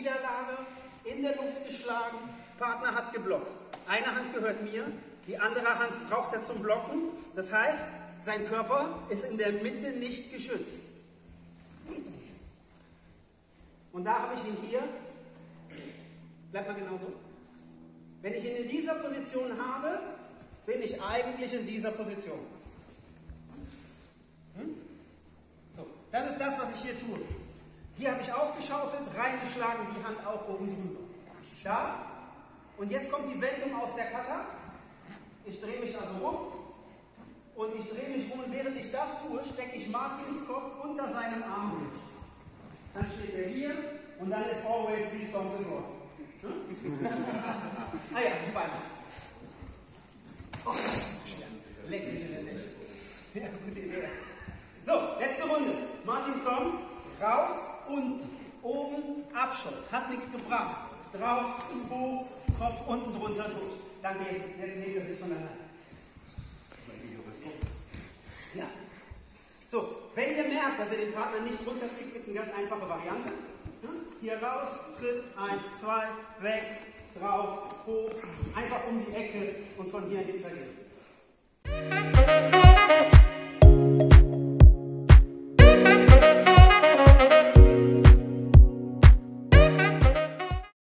Niederlage, in der Luft geschlagen, Partner hat geblockt. Eine Hand gehört mir, die andere Hand braucht er zum Blocken. Das heißt, sein Körper ist in der Mitte nicht geschützt. Und da habe ich ihn hier. Bleibt mal genauso. Wenn ich ihn in dieser Position habe, bin ich eigentlich in dieser Position. So, das ist das, was ich hier tue. Hier habe ich aufgeschaufelt, reingeschlagen, die Hand auch oben drüber. Da. Und jetzt kommt die Wendung aus der Kata. Ich drehe mich also rum. Und ich drehe mich rum und während ich das tue, stecke ich Martins Kopf unter seinem Arm durch. Dann steht er hier und dann ist always these songs in order. Ah ja, zweimal. Oh, leck mich in den Tisch. Ja, gute Idee. So, letzte Runde. Martin kommt, raus, unten, oben, Abschuss. Hat nichts gebracht. Drauf, hoch, Kopf unten drunter durch. Dann geht jetzt legt er sich von alleine. Ja. So, wenn ihr merkt, dass ihr den Partner nicht runterkriegt, gibt es eine ganz einfache Variante. Hier raus, Tritt, 1, 2, weg, drauf, hoch, einfach um die Ecke und von hier geht's dagegen.